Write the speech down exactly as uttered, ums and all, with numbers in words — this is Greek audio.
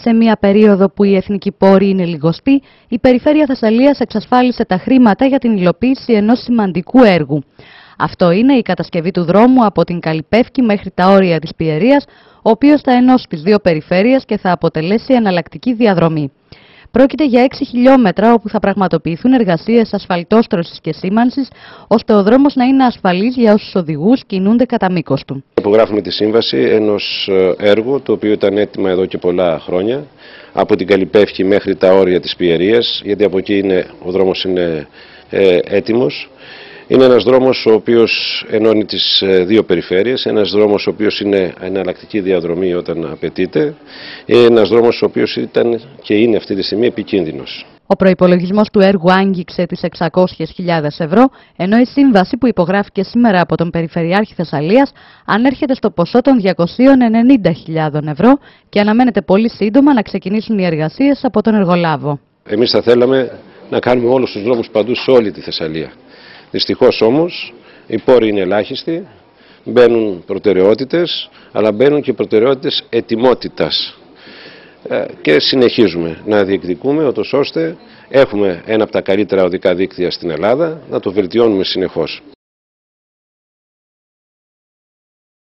σε μια περίοδο που οι εθνικοί πόροι είναι λιγοστοί, η Περιφέρεια Θεσσαλίας εξασφάλισε τα χρήματα για την υλοποίηση ενός σημαντικού έργου. Αυτό είναι η κατασκευή του δρόμου από την Καλλιπεύκη μέχρι τα όρια της Πιερίας, ο οποίος θα ενώσει τις δύο περιφέρειες και θα αποτελέσει εναλλακτική διαδρομή. Πρόκειται για έξι χιλιόμετρα όπου θα πραγματοποιηθούν εργασίες ασφαλτόστρωσης και σήμανσης, ώστε ο δρόμος να είναι ασφαλής για όσους οδηγούς κινούνται κατά μήκος του. Υπογράφουμε τη σύμβαση ενός έργου, το οποίο ήταν έτοιμα εδώ και πολλά χρόνια, από την Καλλιπεύκη μέχρι τα όρια της Πιερίας, γιατί από εκεί είναι, ο δρόμος είναι ε, έτοιμος. Είναι ένας δρόμος ο οποίος ενώνει τις δύο περιφέρειες, ένας δρόμος ο οποίος είναι εναλλακτική διαδρομή όταν απαιτείται, ένας δρόμος ο οποίος ήταν και είναι αυτή τη στιγμή επικίνδυνος. Ο προϋπολογισμός του έργου άγγιξε τις εξακόσιες χιλιάδες ευρώ, ενώ η σύμβαση που υπογράφηκε σήμερα από τον Περιφερειάρχη Θεσσαλίας ανέρχεται στο ποσό των διακοσίων ενενήντα χιλιάδων ευρώ και αναμένεται πολύ σύντομα να ξεκινήσουν οι εργασίες από τον εργολάβο. Εμείς θα θέλαμε να κάνουμε όλους τους δρόμους παντού σε όλη τη Θεσσαλία. Δυστυχώς όμως οι πόροι είναι ελάχιστοι, μπαίνουν προτεραιότητες, αλλά μπαίνουν και προτεραιότητες ετοιμότητας. Και συνεχίζουμε να διεκδικούμε, ώστε έχουμε ένα από τα καλύτερα οδικά δίκτυα στην Ελλάδα, να το βελτιώνουμε συνεχώς.